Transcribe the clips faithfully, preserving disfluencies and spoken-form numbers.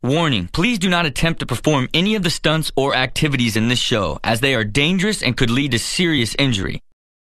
Warning, please do not attempt to perform any of the stunts or activities in this show, as they are dangerous and could lead to serious injury.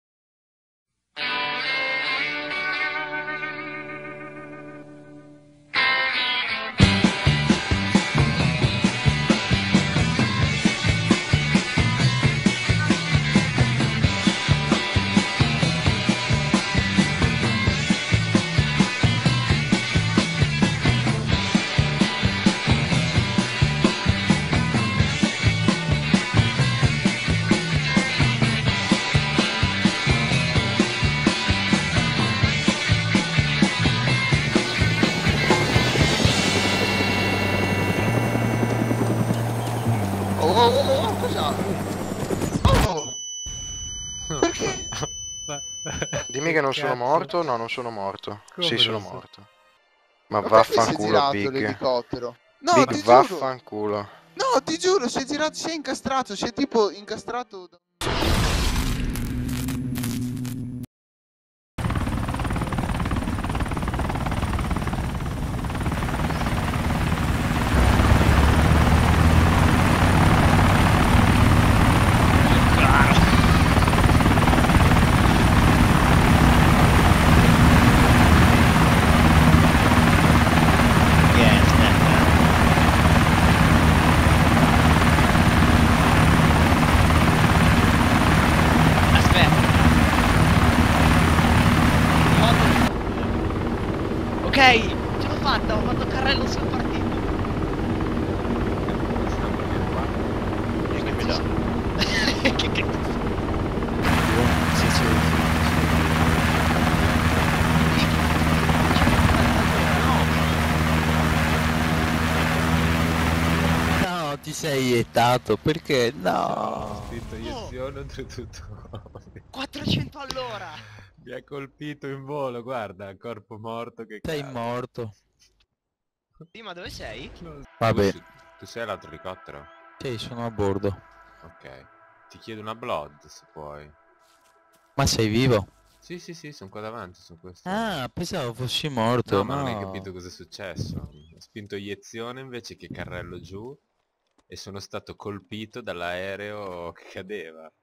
Dimmi che non sono morto? No, non sono morto. Come sì, sono non sei? morto. Ma Ma perché si è vaffanculo, girato Big. l'elicottero? No, Big, ti giuro! vaffanculo. No, ti giuro, si è girato, si è incastrato, si è tipo incastrato... da- Ok, ce l'ho fatta, ho fatto carrello sul partito. Che mi dà? Che che... Sì, sì, No, ti sei iettato, perché no? scritto iniezione oltretutto. quattrocento all'ora! Mi ha colpito in volo, guarda, corpo morto che Sei cazzo. morto. Sì, ma dove sei? Non- Vabbè. Tu, tu sei all'altro elicottero? Sì, sono a bordo. Ok. Ti chiedo una blood se puoi. Ma sei vivo? Sì, sì, sì, sono qua davanti, sono questo. Ah, pensavo fossi morto. No, ma non hai no. capito cosa è successo. Ho spinto iezione invece che carrello giù e sono stato colpito dall'aereo che cadeva.